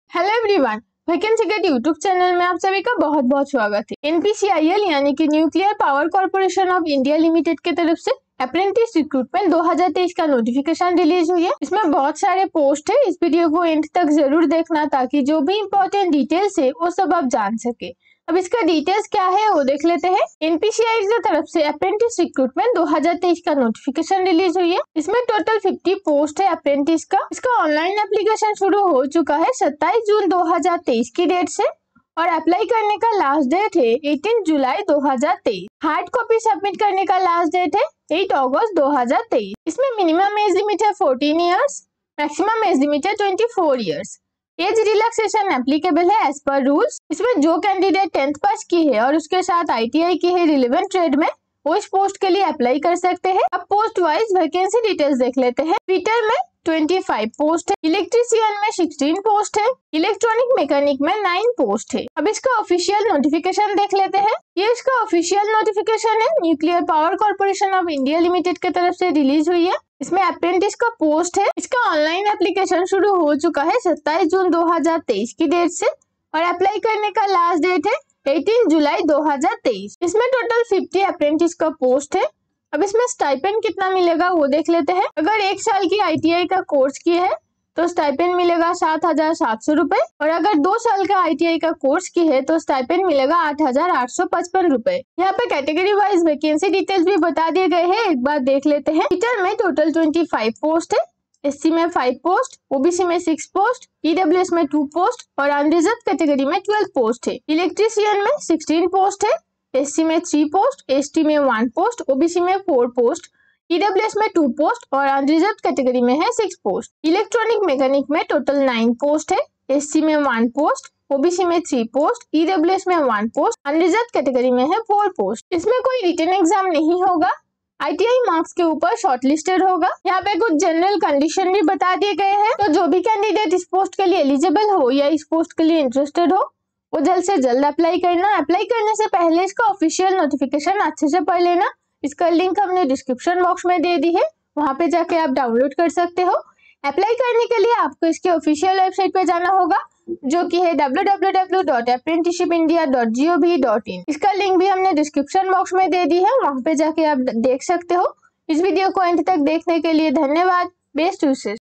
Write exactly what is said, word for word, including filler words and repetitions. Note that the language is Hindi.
Hello everyone, Vacancy Get YouTube channel में आप सभी का बहुत बहुत स्वागत है। एनपीसीआईएल यानी कि Nuclear Power Corporation of India Limited के तरफ से अप्रेंटिस रिक्रूटमेंट दो हज़ार तेईस का नोटिफिकेशन रिलीज हुई है। इसमें बहुत सारे पोस्ट है। इस वीडियो को एंड तक जरूर देखना ताकि जो भी इम्पोर्टेंट डिटेल्स है वो सब आप जान सके। अब इसका डिटेल्स क्या है वो देख लेते हैं। एनपीसीआई की तरफ से अप्रेंटिस रिक्रूटमेंट दो हज़ार तेईस का नोटिफिकेशन रिलीज हुई है। इसमें टोटल पचास पोस्ट है अप्रेंटिस का। इसका ऑनलाइन एप्लीकेशन शुरू हो चुका है सत्ताईस जून दो हज़ार तेईस की डेट से और अप्लाई करने का लास्ट डेट है अठारह जुलाई दो हज़ार तेईस। हार्ड कॉपी सबमिट करने का लास्ट डेट है आठ अगस्त दो हज़ार तेईस। इसमें मिनिमम एज लिमिट है चौदह इयर्स, मैक्सिमम एज लिमिट है चौबीस इयर्स। एज रिलैक्सेशन एप्लीकेबल है एज पर रूल्स। इसमें जो कैंडिडेट टेंथ पास की है और उसके साथ आईटीआई की है रिलेवेंट ट्रेड में वो इस पोस्ट के लिए अप्लाई कर सकते हैं। अब पोस्ट वाइज वैकेंसी डिटेल्स देख लेते हैं। फिटर में पच्चीस पोस्ट है, इलेक्ट्रीशियन में सोलह पोस्ट है, इलेक्ट्रॉनिक मैकेनिक में नौ पोस्ट है। अब इसका ऑफिशियल नोटिफिकेशन देख लेते हैं। ये इसका ऑफिशियल नोटिफिकेशन है, Nuclear Power Corporation of India Limited की तरफ से रिलीज हुई है। इसमें अप्रेंटिस का पोस्ट है। इसका ऑनलाइन एप्लीकेशन शुरू हो चुका है सत्ताईस जून दो हज़ार तेईस की डेट से और अप्लाई करने का लास्ट डेट है अठारह जुलाई दो हज़ार तेईस। इसमें टोटल पचास अप्रेंटिस का पोस्ट है। अब इसमें स्टाइपेंड कितना मिलेगा वो देख लेते हैं। अगर एक साल की आईटीआई का कोर्स किया है तो स्टाइपेंड मिलेगा सात हजार सात सौ रूपए और अगर दो साल का आईटीआई का कोर्स की है तो स्टाइपेंड मिलेगा आठ हजार आठ सौ पचपन रूपए। यहाँ पे कैटेगरी वाइज वैकेंसी डिटेल्स भी बता दिए गए हैं, एक बार देख लेते हैं। टीचर में टोटल पच्चीस पोस्ट है, एससी में पाँच पोस्ट, ओबीसी में छह पोस्ट, ईडब्ल्यूएस में दो पोस्ट और अनरिजर्व कैटेगरी में बारह पोस्ट है। इलेक्ट्रीशियन में सोलह पोस्ट है, एससी में तीन पोस्ट, एसटी में एक पोस्ट, ओबीसी में चार पोस्ट, ईडब्ल्यूएस में दो पोस्ट और अनरिजर्व कैटेगरी में है छह पोस्ट। इलेक्ट्रॉनिक मैकेनिक में टोटल नौ पोस्ट है, एससी में एक पोस्ट, ओबीसी में तीन पोस्ट, ईडब्ल्यूएस में एक पोस्ट, अनरिजर्व कैटेगरी में है चार पोस्ट। इसमें कोई रिटन एग्जाम नहीं होगा, आईटीआई मार्क्स के ऊपर शॉर्टलिस्टेड होगा। यहाँ पे कुछ जनरल कंडीशन भी बता दिए गए हैं। तो जो भी कैंडिडेट इस पोस्ट के लिए एलिजिबल हो या इस पोस्ट के लिए इंटरेस्टेड हो वो जल्द से जल्द अप्लाई करना। अप्लाई करने से पहले इसका ऑफिशियल नोटिफिकेशन अच्छे से पढ़ लेना। इसका लिंक हमने डिस्क्रिप्शन बॉक्स में दे दी है, वहाँ पे जाके आप डाउनलोड कर सकते हो। अप्लाई करने के लिए आपको इसके ऑफिशियल वेबसाइट पे जाना होगा जो कि है W W W dot apprenticeship India dot G O V dot in. इसका लिंक भी हमने डिस्क्रिप्शन बॉक्स में दे दी है, वहाँ पे जाके आप देख सकते हो। इस वीडियो को एंड तक देखने के लिए धन्यवाद। बेस्ट विशेष।